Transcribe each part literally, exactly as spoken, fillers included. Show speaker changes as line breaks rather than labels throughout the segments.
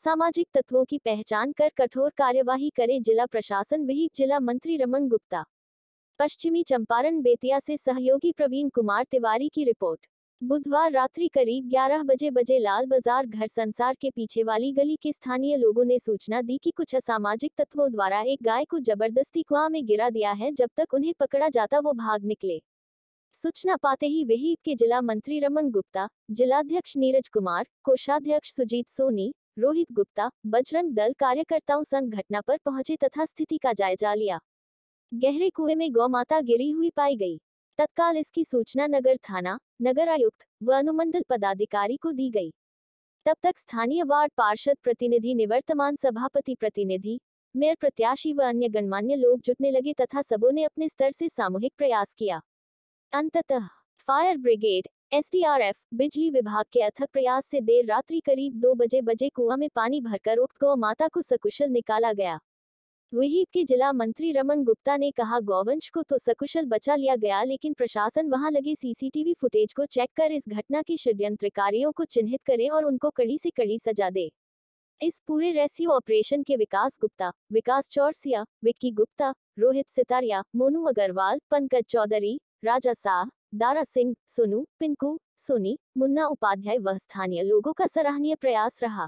असामाजिक तत्वों की पहचान कर कठोर कार्यवाही करे जिला प्रशासन। विहिप जिला मंत्री रमन गुप्ता। पश्चिमी चंपारण बेतिया से सहयोगी प्रवीण कुमार तिवारी की रिपोर्ट। बुधवार रात्रि करीब ग्यारह बजे बजे लाल बाजार घर संसार के पीछे वाली गली के स्थानीय लोगों ने सूचना दी कि कुछ असामाजिक तत्वों द्वारा एक गाय को जबरदस्ती कुआं में गिरा दिया है। जब तक उन्हें पकड़ा जाता वो भाग निकले। सूचना पाते ही विहिप के जिला मंत्री रमन गुप्ता, जिलाध्यक्ष नीरज कुमार, कोषाध्यक्ष सुजीत सोनी, रोहित गुप्ता, बजरंग दल कार्यकर्ताओं संग घटना पर पहुंचे तथा स्थिति का जायजा लिया। गहरे कुएं में गौ माता गिरी हुई पाई गई। तत्काल इसकी सूचना नगर थाना, नगर आयुक्त व अनुमंडल पदाधिकारी को दी गई। तब तक स्थानीय वार्ड पार्षद प्रतिनिधि, निवर्तमान सभापति प्रतिनिधि, मेयर प्रत्याशी व अन्य गणमान्य लोग जुटने लगे तथा सबों ने अपने स्तर से सामूहिक प्रयास किया। अंततः fire brigade, S D R F, बिजली विभाग के अथक प्रयास से देर रात्रि करीब दो बजे बजे कुआं में पानी भरकर उक्त गौ माता को सकुशल निकाला गया। विहिप के जिला मंत्री रमन गुप्ता ने कहा, गौवंश को तो सकुशल बचा लिया गया, लेकिन प्रशासन वहां लगे सीसीटीवी फुटेज को चेक कर इस घटना के षड्यंत्रकारियों को चिन्हित करे और उनको कड़ी से कड़ी सजा दे। इस पूरे रेस्क्यू ऑपरेशन के विकास गुप्ता, विकास चौरसिया, विक्की गुप्ता, रोहित सितारिया, मोनू अग्रवाल, पंकज चौधरी, राजा शाह, दारा सिंह, सोनू, पिंकू, सोनी, मुन्ना उपाध्याय व स्थानीय लोगों का सराहनीय प्रयास रहा।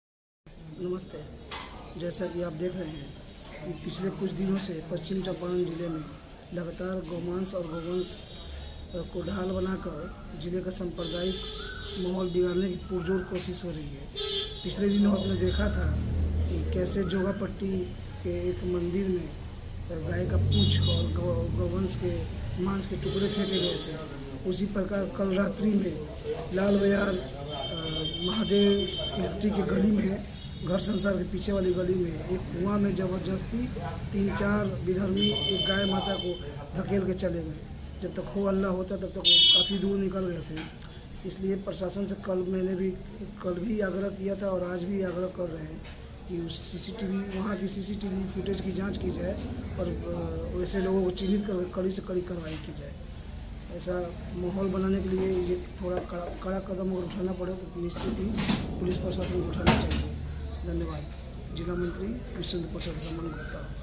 नमस्ते। जैसा कि आप देख रहे हैं कि पिछले कुछ दिनों से पश्चिम चंपारण जिले में लगातार गौमांस और गौवंश को ढाल बनाकर जिले का सांप्रदायिक माहौल बिगाड़ने की पुरजोर कोशिश हो रही है। पिछले दिनों आपने देखा था कि कैसे जोगापट्टी के एक मंदिर में गाय का पूंछ और गौ गौवंश के मांस के टुकड़े फेंके गए थे। उसी प्रकार कल रात्रि में लाल बाजार महादेव इलेक्ट्रिक की गली में, घर संसार के पीछे वाली गली में एक कुआं में जबरदस्ती तीन चार विधर्मी एक गाय माता को धकेल के चले गए। जब तक हो अल्लाह होता तब तक वो काफ़ी दूर निकल गए थे। इसलिए प्रशासन से कल मैंने भी कल भी आग्रह किया था और आज भी आग्रह कर रहे हैं कि उस सीसीटीवी वहाँ की सीसीटीवी फुटेज की जांच की जाए और वैसे लोगों को चिन्हित कर कड़ी से कड़ी कार्रवाई की जाए। ऐसा माहौल बनाने के लिए ये थोड़ा कड़ा कड़ा कदम अगर उठाना पड़े तो निश्चित ही पुलिस प्रशासन को उठाना चाहिए। धन्यवाद। जिला मंत्री विश्व हिंदू परिषद रमन गुप्ता।